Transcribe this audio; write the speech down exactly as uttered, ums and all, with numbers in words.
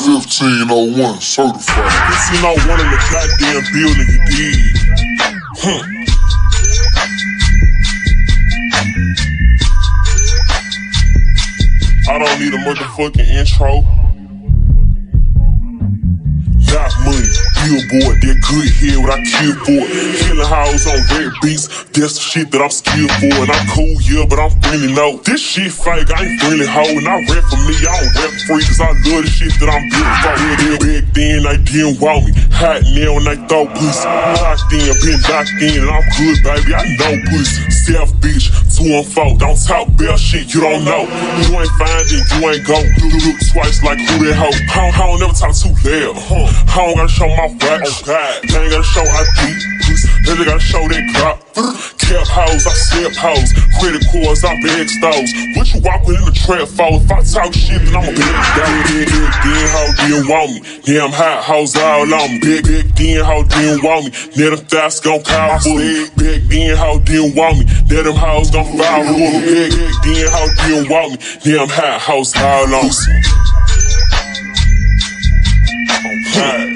fifteen oh one certified. fifteen oh one in the goddamn building, you dig? Huh. I don't need a motherfucking intro. Got money, billboard, that good head what I kill for. Killing hoes on red beats, that's the shit that I'm skilled for. And I'm cool, yeah, but I'm friendly, no. This shit fake, I ain't friendly, hoe. And I rap for me, I don't rap free, cause I love the shit that I'm built for. Back then, they didn't want me. Hot now when they throw pussy. Locked in, been locked in, and I'm good, baby, I know pussy. Self bitch, two and four, don't talk about shit you don't know. You ain't find it, you ain't go. Look, look twice like who that hoe. I don't, I don't never talk too loud, huh? I don't gotta show my facts, oh God. I ain't gotta show I deep, they just gotta show that clock. Cap hoes, I step hoes. Credit cards, I beg stores. What you walking in the trap for? If I talk shit, then I'm a big dog. Big, big, then hoe didn't want me. Damn hot hoes all on me. Big, big, then hoe didn't want me. Now them thoughts gon' call for me. Big, then hoe didn't want me. Now them hoes gon' fall for me. Big, big, then hoe didn't want me. Damn hot hoes all on me. Oh God.